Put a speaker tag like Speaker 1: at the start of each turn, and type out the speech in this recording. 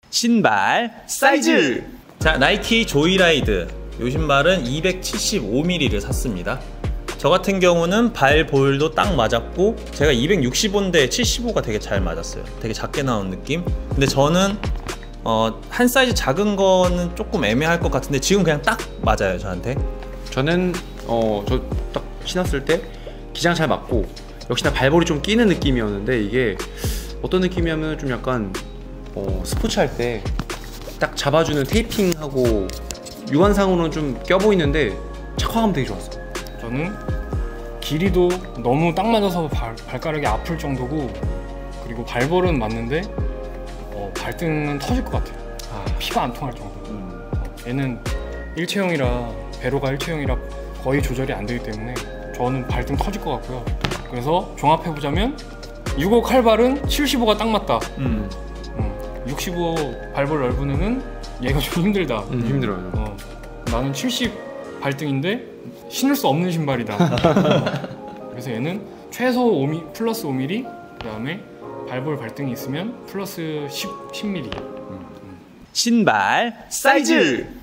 Speaker 1: 신발 사이즈. 자, 나이키 조이라이드 요 신발은 275mm를 샀습니다. 저 같은 경우는 발 볼도 딱 맞았고, 제가 265인데 75가 되게 잘 맞았어요. 되게 작게 나온 느낌. 근데 저는 한 사이즈 작은 거는 조금 애매할 것 같은데 지금 그냥 딱 맞아요, 저한테.
Speaker 2: 저는 저 딱 신었을 때 기장 잘 맞고, 역시나 발볼이 좀 끼는 느낌이었는데, 이게 어떤 느낌이냐면 좀 약간 스포츠 할 때 딱 잡아주는 테이핑하고 육안상으로는 좀 껴보이는데 착화감 되게 좋았어요.
Speaker 3: 저는 길이도 너무 딱 맞아서 발가락이 아플 정도고, 그리고 발볼은 맞는데 발등은 터질 것 같아요. 피가 안 통할 정도. 얘는 일체형이라, 배로가 일체형이라 거의 조절이 안 되기 때문에 저는 발등 터질 것 같고요. 그래서 종합해보자면 65 칼발은 75가 딱 맞다. 65 발볼 넓은 애는 얘가 좀 힘들다.
Speaker 2: 힘들어요.
Speaker 3: 나는 70 발등인데 신을 수 없는 신발이다. 그래서 얘는 최소 5mm, 플러스 5mm, 그 다음에 발볼 발등이 있으면 플러스 10mm.
Speaker 1: 신발 사이즈.